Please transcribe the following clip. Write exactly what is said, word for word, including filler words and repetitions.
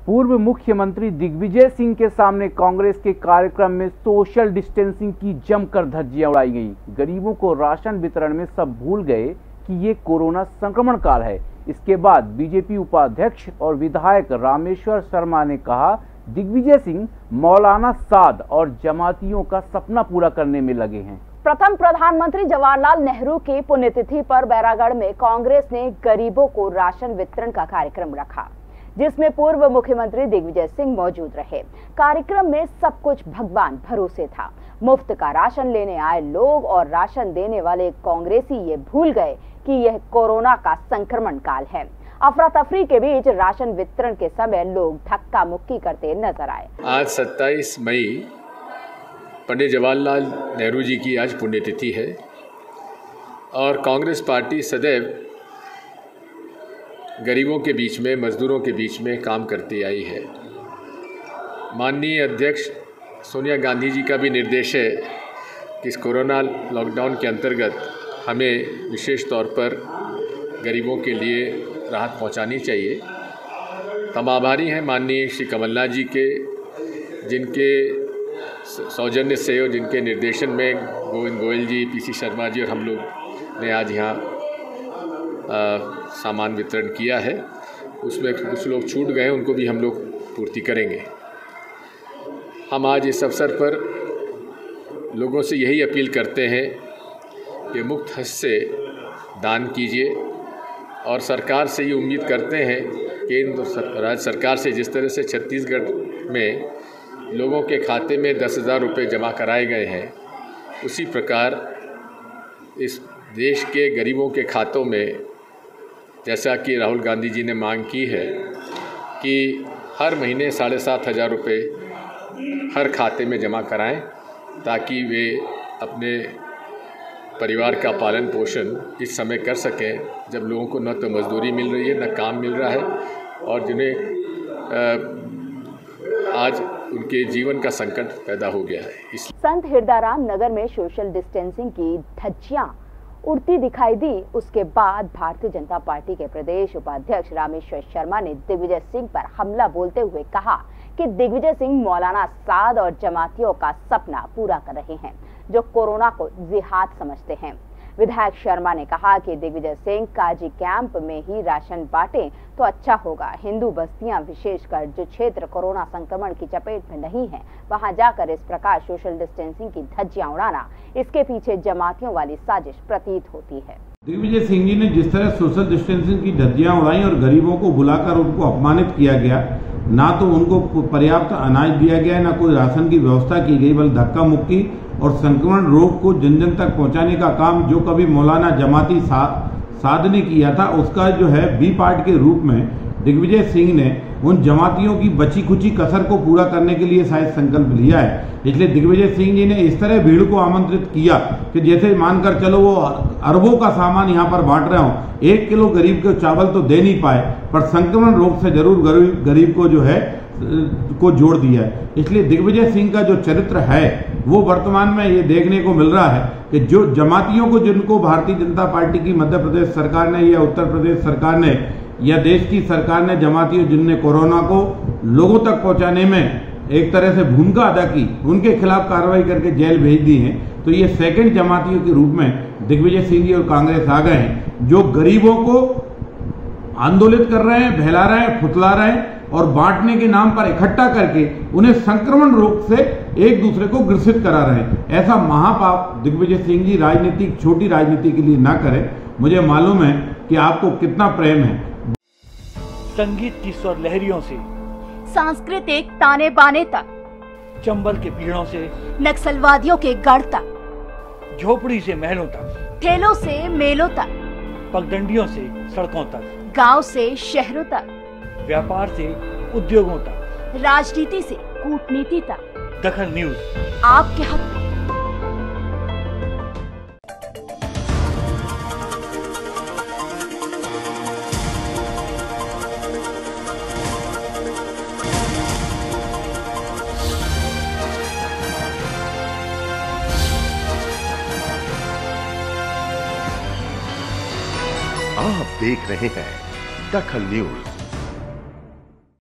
पूर्व मुख्यमंत्री दिग्विजय सिंह के सामने कांग्रेस के कार्यक्रम में सोशल डिस्टेंसिंग की जमकर धज्जियां उड़ाई गई। गरीबों को राशन वितरण में सब भूल गए कि ये कोरोना संक्रमण काल है। इसके बाद बीजेपी उपाध्यक्ष और विधायक रामेश्वर शर्मा ने कहा, दिग्विजय सिंह मौलाना साद और जमातियों का सपना पूरा करने में लगे हैं। प्रथम प्रधानमंत्री जवाहरलाल नेहरू की पुण्यतिथि पर बैरागढ़ में कांग्रेस ने गरीबों को राशन वितरण का कार्यक्रम रखा, जिसमें पूर्व मुख्यमंत्री दिग्विजय सिंह मौजूद रहे। कार्यक्रम में सब कुछ भगवान भरोसे था। मुफ्त का राशन लेने आए लोग और राशन देने वाले कांग्रेसी ये भूल गए कि यह कोरोना का संक्रमण काल है। अफरा तफरी के बीच राशन वितरण के समय लोग धक्का मुक्की करते नजर आए। आज सत्ताईस मई पंडित जवाहरलाल नेहरू जी की आज पुण्यतिथि है और कांग्रेस पार्टी सदैव गरीबों के बीच में, मजदूरों के बीच में काम करती आई है। माननीय अध्यक्ष सोनिया गांधी जी का भी निर्देश है कि इस कोरोना लॉकडाउन के अंतर्गत हमें विशेष तौर पर गरीबों के लिए राहत पहुंचानी चाहिए। हम आभारी हैं माननीय श्री कमलनाथ जी के, जिनके सौजन्य से और जिनके निर्देशन में गोविंद गोयल जी, पीसी शर्मा जी और हम लोग ने आज यहाँ सामान वितरण किया है। उसमें कुछ लोग छूट गए, उनको भी हम लोग पूर्ति करेंगे। हम आज इस अवसर पर लोगों से यही अपील करते हैं कि मुक्त हस्त से दान कीजिए और सरकार से ये उम्मीद करते हैं कि राज्य सरकार से जिस तरह से छत्तीसगढ़ में लोगों के खाते में दस हज़ार रुपये जमा कराए गए हैं, उसी प्रकार इस देश के गरीबों के खातों में, जैसा कि राहुल गांधी जी ने मांग की है कि हर महीने साढ़े सात हज़ार रुपये हर खाते में जमा कराएं, ताकि वे अपने परिवार का पालन पोषण इस समय कर सकें जब लोगों को न तो मजदूरी मिल रही है, न काम मिल रहा है और जिन्हें आज उनके जीवन का संकट पैदा हो गया है। इस संत हिरदाराम नगर में सोशल डिस्टेंसिंग की धज्जियां उड़ती दिखाई दी। उसके बाद भारतीय जनता पार्टी के प्रदेश उपाध्यक्ष रामेश्वर शर्मा ने दिग्विजय सिंह पर हमला बोलते हुए कहा कि दिग्विजय सिंह मौलाना साद और जमातियों का सपना पूरा कर रहे हैं, जो कोरोना को जिहाद समझते हैं। विधायक शर्मा ने कहा कि दिग्विजय सिंह काजी कैंप में ही राशन बांटे तो अच्छा होगा। हिंदू बस्तियां, विशेषकर जो क्षेत्र कोरोना संक्रमण की चपेट में नहीं है, वहां जाकर इस प्रकार सोशल डिस्टेंसिंग की धज्जियां उड़ाना, इसके पीछे जमातियों वाली साजिश प्रतीत होती है। दिग्विजय सिंह जी ने जिस तरह सोशल डिस्टेंसिंग की धज्जियां उड़ाई और गरीबों को बुलाकर उनको अपमानित किया गया, ना तो उनको पर्याप्त अनाज दिया गया, ना कोई राशन की व्यवस्था की गई, बल्कि धक्का मुक्की और संक्रमण रोग को जन जन तक पहुंचाने का काम जो कभी मौलाना जमाती सा, साद ने किया था, उसका जो है बी पार्ट के रूप में दिग्विजय सिंह ने उन जमातियों की बची खुची कसर को पूरा करने के लिए शायद संकल्प लिया है। इसलिए दिग्विजय सिंह जी ने इस तरह भीड़ को आमंत्रित किया कि जैसे मानकर चलो वो अरबों का सामान यहाँ पर बांट रहे हो, एक किलो गरीब को चावल तो दे नहीं पाए, पर संक्रमण रोग से जरूर गरीब गरीब को जो है को जोड़ दिया है। इसलिए दिग्विजय सिंह का जो चरित्र है वो वर्तमान में ये देखने को मिल रहा है कि जो जमातियों को, जिनको भारतीय जनता पार्टी की मध्य प्रदेश सरकार ने या उत्तर प्रदेश सरकार ने या देश की सरकार ने जमातियों जिनने कोरोना को लोगों तक पहुंचाने में एक तरह से भूमिका अदा की, उनके खिलाफ कार्रवाई करके जेल भेज दी है। तो ये सेकंड जमातियों के रूप में दिग्विजय सिंह जी और कांग्रेस आ गए हैं, जो गरीबों को आंदोलित कर रहे हैं, बहला रहे हैं, फुतला रहे हैं और बांटने के नाम पर इकट्ठा करके उन्हें संक्रमण रोग से एक दूसरे को ग्रसित करा रहे हैं। ऐसा महापाप दिग्विजय सिंह जी राजनीतिक, छोटी राजनीति के लिए ना करें। मुझे मालूम है कि आपको कितना प्रेम है। संगीत की स्वर लहरियों से सांस्कृतिक ताने बाने तक, चंबल के पीड़ों से नक्सलवादियों के गढ़ तक, झोपड़ी से महलों तक, ठेलों से मेलों तक, पगडंडियों से सड़कों तक, गांव से शहरों तक, व्यापार से उद्योगों तक, राजनीति से कूटनीति तक, दखल न्यूज आपके हक में। आप देख रहे हैं दखल न्यूज।